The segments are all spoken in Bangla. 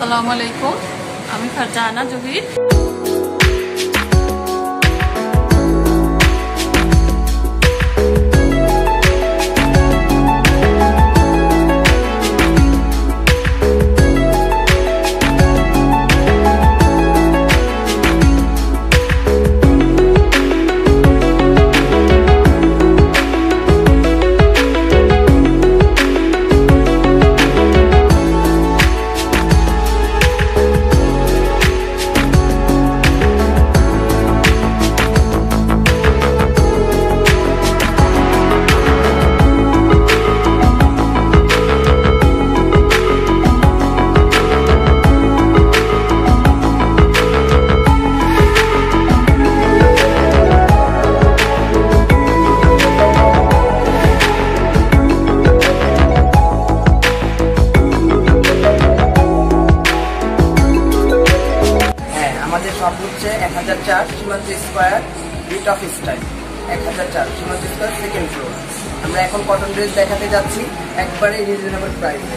আসসালামু আলাইকুম, আমি ফারজানা জহির। সব হচ্ছে 1004 সীমান্ত স্কয়ার বিট অফ স্টাইল 1004 সীমান্ত স্কয়ার সেকেন্ড ফ্লোর। আমরা এখন কটন ড্রেস দেখাতে যাচ্ছি একবারে রিজনেবল প্রাইসে।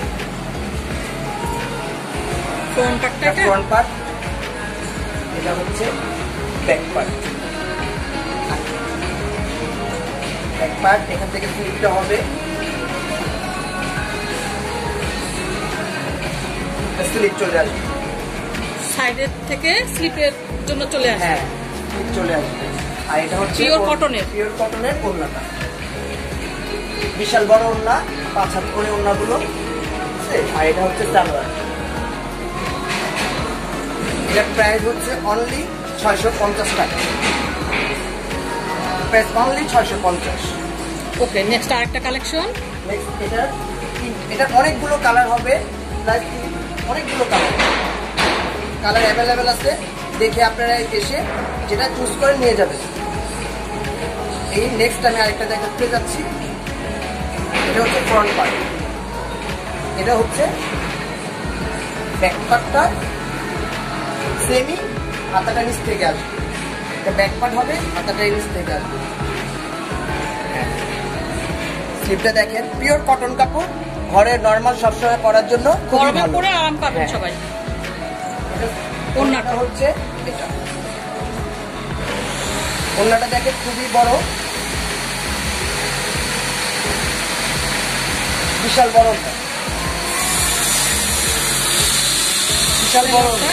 ফ্রন্ট পার্ট, এটা হচ্ছে ব্যাক পার্ট। ব্যাক পার্ট এখান থেকে স্লিপটা হবে, স্লিপ চলে আসবে সাইডের থেকে স্লিপের জন্য চলে আসে। হ্যাঁ, স্লিপ চলে আসবে। আর এটা হচ্ছে পিওর কটনের ওড়নাটা, বিশাল বড় ওড়না, 5 হাত করে ওড়নাগুলো। আর এটা হচ্ছে সালোয়ার। এটার প্রাইস হচ্ছে অনলি 650 টাকা। Price only 650। ওকে, নেক্সট আরেকটা কালেকশন। নেক্সট এটা অনেকগুলো কালার হবে, প্লাস অনেকগুলো কালার অ্যাভেলেবেল আছে। দেখে আপনারা এসে যেটা চুজ করে নিয়ে যাবেন। এই নেক্সট আমি আরেকটা দেখাতে যাচ্ছি। এটা হচ্ছে ফ্রন্ট পার্ট, এটা হচ্ছে ব্যাক পার্টটা সেমি, হাতাটা নিচ থেকে আসবে। এটা ব্যাক পার্ট হবে, হাতাটা নিচ থেকে আসবে। স্লিপটা দেখেন, পিওর কটন কাপড়, ঘরে নরমাল সবসময় পরার জন্য খুবই ভালো, পরে আরাম পাবেন সবাই। ওড়নাটা হচ্ছে এটা, ওড়নাটা দেখেন খুবই বড়, বিশাল বড়, বিশাল বড় ওড়না,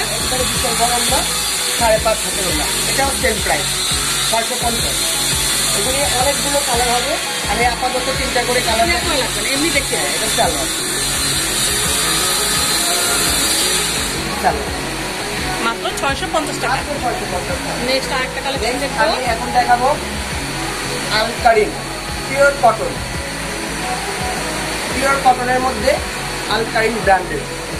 5.5 হাতের ওড়না। এটাও সেম প্রাইস 650। এগুলি অনেকগুলো কালার হবে, আমি আপাতত 3টা করে কালার এমনি দেখতে। এটা সালোয়ার, মাত্র 650 টাকা। নেক্সট আরেকটা কালেকশন দেখবো। আমি এখন দেখাবো আলকারিন পিওর কটন। পিওর কটনের মধ্যে আলকারিন ব্র্যান্ডের,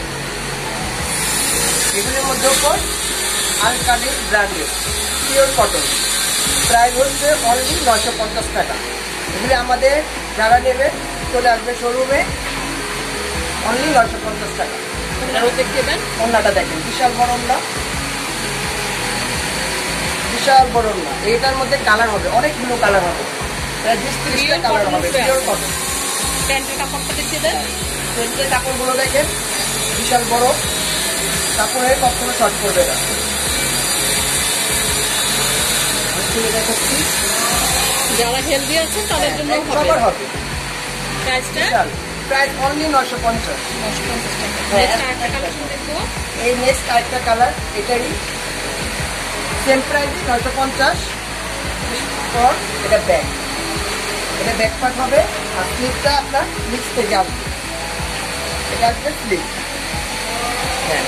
এগুলোর মধ্যে উপর আলকারিন ব্র্যান্ডের পিওর কটন। প্রাইস হচ্ছে অনলি 950 টাকা। এগুলি আমাদের যারা নেবে চলে আসবে শোরুমে, অনলি 950 টাকা। ওড়নাটা দেখেন, বিশাল বড় ওড়না, বিশাল বড় ওড়না। এইটার মধ্যে কালার হবে, অনেকগুলো কালার হবে, প্রায় 20-30টা কালার হবে। Pure cotton. প্যান্টের কাপড়টা দেখিয়ে দেন। প্যান্টের কাপড়গুলো দেখেন, বিশাল বড় কাপড়ে কখনো শর্ট করবে না। দেখাচ্ছি, যারা হেলদি আছে তাদের জন্য সবার হবে। প্রাইসটা প্রাইস অনলি 950 টাকা। এই নেক্সট আরেকটা কালার, এটারই সেম প্রাইস 950। এটা ব্যাক, এটা ব্যাক পার্ট হবে, আর স্লিপটা আপনার নিচ থেকে আসবে। এটা আসবে স্লিপ। হ্যাঁ,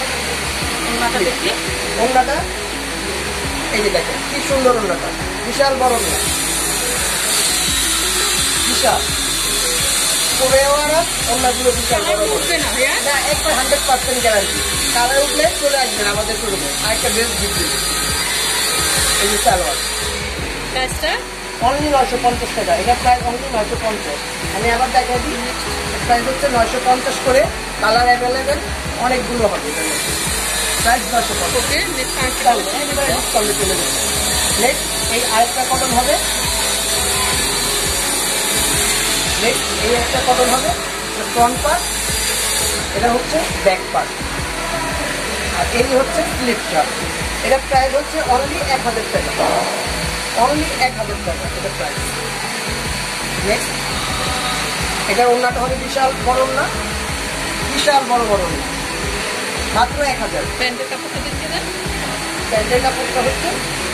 ওড়নাটা এই যে দেখেন কি সুন্দর ওড়নাটা, বিশাল বড় ওড়না, বিশাল ওড়নাগুলো বিশাল বড় না, একবার 100% গ্যারান্টি। কালার উঠলে চলে আসবেন আমাদের শোরুমে, আরেকটা ড্রেস বিক্রি। এই যে সালোয়ার, প্রাইসটা অনলি 950 টাকা। এটা প্রাইস অনলি 950। আমি আবার দেখাই দিই, প্রাইস হচ্ছে 950 করে। কালার অ্যাভেলেবেল অনেকগুলো হবে, প্রাইস 950। নেক্সট এই আরেকটা কটন হবে, নেক্সট এই একটা কটন হবে, ফ্রন্ট পার্ট, এটা হচ্ছে ব্যাক পার্ট। আর এই হচ্ছে স্লিপটা, এটা প্রাইস হচ্ছে অনলি 1000 টাকা, অনলি 1000 টাকা এটা প্রাইস। নেক্সট, এটার ওড়নাটা হবে বিশাল বড় ওড়না, বিশাল বড় বড় ওড়না, মাত্র 1000। প্যান্টের কাপড়টা দেখতে দেন। প্যান্টের কাপড়টা হচ্ছে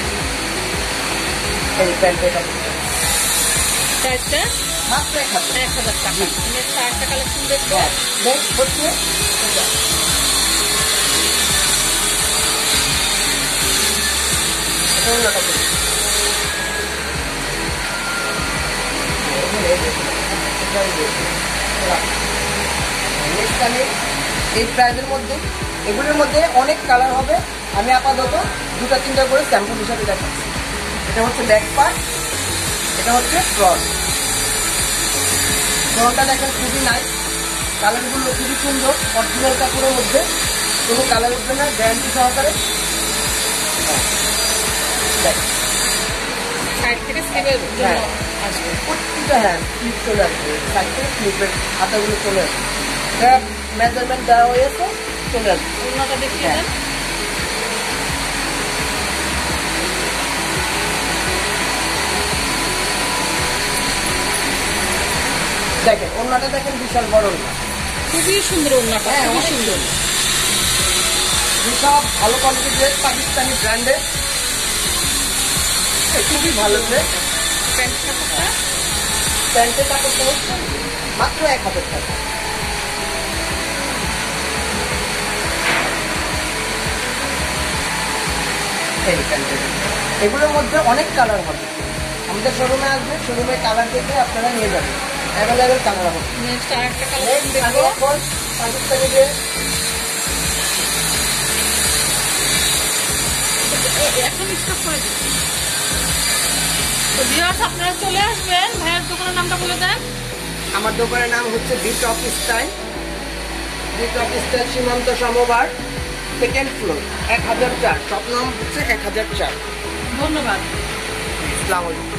এই প্যান্টের কাপড়টা চারটা মাত্র 1000। 1000 টাকা। নেক্সট আরেকটা কালেকশন দেখবো। নেক্সট হচ্ছে এটা। এটা ওড়নাটা দেখুন। নেক্সট আমি এই প্রাইজের মধ্যে, এগুলোর মধ্যে অনেক কালার হবে, আমি আপাতত 2-3টা করে স্যাম্পল হিসাবে দেখাচ্ছি। এটা হচ্ছে ব্যাক পার্ট, এটা হচ্ছে ফ্রন্ট। ফ্রন্টটা দেখেন খুবই নাইস, কালারগুলো খুবই সুন্দর, অরিজিনাল কাপড়ের মধ্যে, কোনো কালার উঠবে না, গ্যারান্টি সহকারে। দেখেন সাইড থেকে স্লিপের জন্য হ্যাঁ। আসবে। প্রত্যেকটা হ্যাঁ স্লিপ চলে আসবে, সাইড থেকে স্লিপের হাতাগুলো চলে আসবে, এটা মেজারমেন্ট দেওয়া হয়েছে, চলে আসবে। ওড়নাটা দেখিয়ে হ্যাঁ। দেন। দেখেন ওড়নাটা দেখেন, বিশাল বড় ওড়না, খুবই সুন্দর ওড়নাটা, হ্যাঁ খুবই অনেক সুন্দর। সুন্দর, সব ভালো কোয়ালিটির ড্রেস, পাকিস্তানি ব্র্যান্ডের, খুবই ভালো ড্রেস। প্যান্টের কাপড়টা প্যান্টের কাপড়টা হচ্ছে মাত্র 1000 টাকা। এই প্যান্টের, এগুলোর মধ্যে অনেক কালার হবে, আমাদের শোরুমে আসবে, শোরুমে কালার দেখে আপনারা নিয়ে যাবেন, অ্যাভেলেবেল কালার হবে। নেক্সট আরেকটা কালেকশন দেখবো। পাকিস্তানি ড্রেস, এখন স্টপ করে দিন। তো ভিউয়ার্স আপনারা চলে আসবেন, ভাইয়ের দোকানের নামটা বলে দেন। আমার দোকানের নাম হচ্ছে beat of style, beat of style সীমান্ত সমবার, সেকেন্ড ফ্লোর, 1004, শপ নাম হচ্ছে 1004। ধন্যবাদ। আসসালামু আলাইকুম।